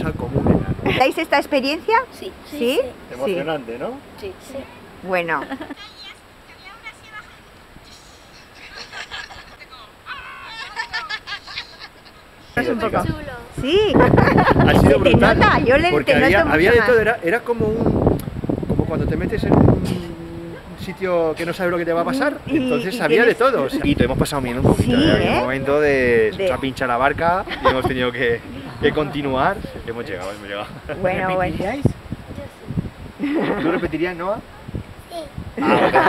cosa común. ¿Dais esta experiencia? Sí. ¿Sí? Emocionante, ¿no? Sí. Bueno. Un poco. Sí. Ha sido Se te brutal. nota, yo le porque te noto había mucho de todo, más. era como cuando te metes en un sitio que no sabes lo que te va a pasar, entonces había de todo. O sea, y te hemos pasado bien un poquito, Sí, en un momento se ha pinchado la barca y hemos tenido que continuar. Hemos llegado. Bueno, bueno. ¿Repetiríais? ¿Tú repetirías, Noa? Sí. Ah,